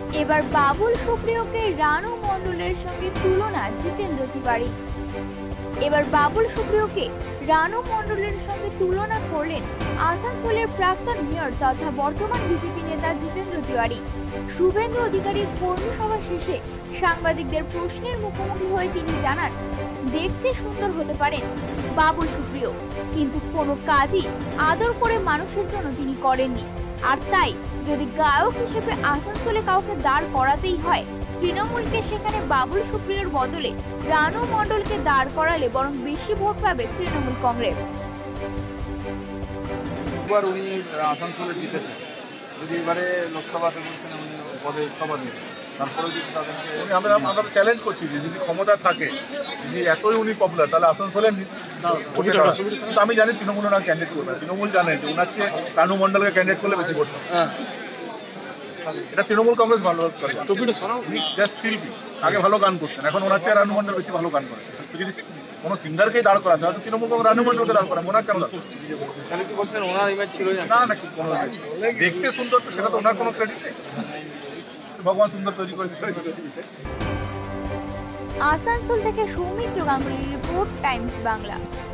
এবার বাবুল সুপ্রিয়কে রানু মণ্ডলের সঙ্গে তুলনা জিতেন্দ্র তিওয়ারি। এবার বাবুল সুপ্রিয়কে রানু মণ্ডলের সঙ্গে তুলনা করলেন আসানসোলের প্রাক্তন মেয়র তথা বর্তমান বিজেপি নেতা জিতেন্দ্র তিওয়ারি। শুভেন্দু অধিকারীর কর্মী সভা শেষে সাংবাদিকদের প্রশ্নের মুখোমুখি হয়ে তিনি জানান, দেখতে সুন্দর হতে পারেন বাবুল সুপ্রিয়, কিন্তু কোনো কাজই আদর করে মানুষের জন্য তিনি করেননি। আর তাই যদি গায়ক হিসেবে আসানসোলে কাউকে দাঁড় করাতেই হয়, তৃণমূলকে সেখানে বাবুল সুপ্রিয়র বদলে রানু মণ্ডলকে দাঁড় করালে বরং বেশি ভোট পাবে তৃণমূল কংগ্রেস। উনি আসানসোলে জিতেছেন, যদি এবারে লোকসভাতে বলছেন উনি পদে ইস্তফা দেবেন, তারপরে যদি তাদেরকে আমরা চ্যালেঞ্জ করছি যে যদি ক্ষমতা থাকে, যদি এতই উনি পপুলার, তাহলে আসানসোলে কিন্তু আমি জানি তৃণমূল ওনার ক্যান্ডিডেট করবে। তৃণমূল জানে যে ওনার চেয়ে রানু মণ্ডলকে ক্যান্ডিডেট করলে বেশি ভোট পাবে। এটা তৃণমূল কংগ্রেস ভালো করে, জাস্ট শিল্পী। আগে ভালো গান করতেন, এখন ওনার চেয়ে রানু মণ্ডল বেশি ভালো গান করে। যদি কোনো সিঙ্গারকেই দাঁড় করা যায়, তৃণমূল কংগ্রেস রানু মণ্ডলকে দাঁড় করা, ওনার কেন বলছেন ওনার ইমেজ ছিল না? নাকি কোনো ইমেজ দেখতে সুন্দর, সেটা তো ওনার কোনো ক্রেডিট নেই। ভগবান সুন্দর তৈরি করে। আসানসোল থেকে সৌমিত্র গাঙ্গুলির রিপোর্ট, টাইমস বাংলা।